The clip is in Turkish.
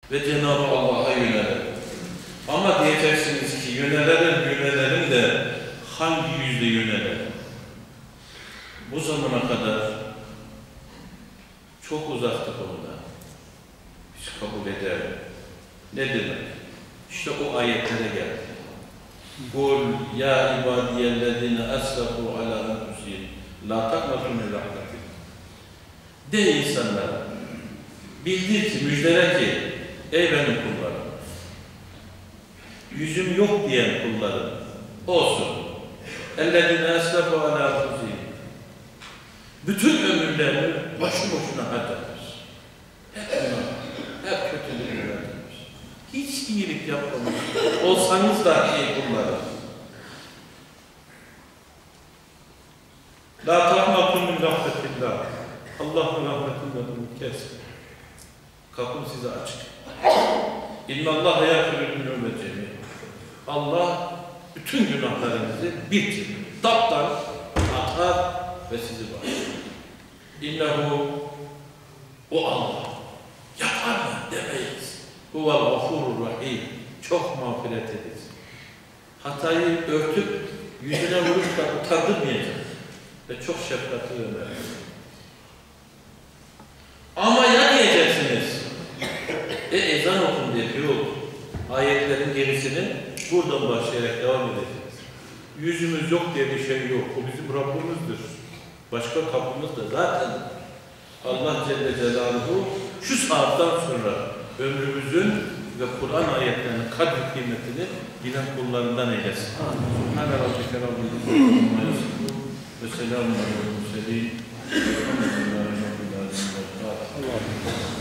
ve Cenab-ı Allah'a yönelelim. Ama diyeceksiniz ki yönelelim de hangi yüzle yönelelim? Bu zamana kadar çok uzaktık onda. Biz kabul edelim. Ne demek? İşte o ayetlere geldi. Kul ya ibadiyellezine esrafu ala enfusihim la taqnatu min rahmetillah. De insanlara, bildir ki, müjdele ki, ey benim kullarım, yüzüm yok diyen kullarım olsun. Ellezine esrafu ala enfusihim. Bütün ömürlerini boşu boşuna harcamış. Hep kötülüğünü harcamış. Hiç iyilik yapmamış. Olsanız dahi kullarım. La tahmakun min rahmetillah. Allah'ın rahmetinden umut kesme. Kapım size açık. İnnallâhe yâfirül zunûbe cemî'an. Allah bütün günahlarınızı bir taptan atar ve sizi bağışlar. İnnehu o Allah. Yapar mı demeyiz. Huvel gafurur rahîm. Çok mağfiret ederiz. Hatayı örtüp yüzüne vurup da utandırmayacak. Ve çok şefkatli ve merhametli. Ama ya diyeceksiniz, ezan okun diye yok. Ayetlerin gerisini buradan başlayarak devam edeceğiz. Yüzümüz yok diye bir şey yok. O bizim Rabbimizdir. Başka kapımız da zaten Allah Celle Celaluhu şu saatten sonra ömrümüzün ve Kur'an ayetlerinin kadri kıymetini bilen kullarından eylesin. Subhane rabbike rabbil izzati ve selamun aleyhi ve sellem.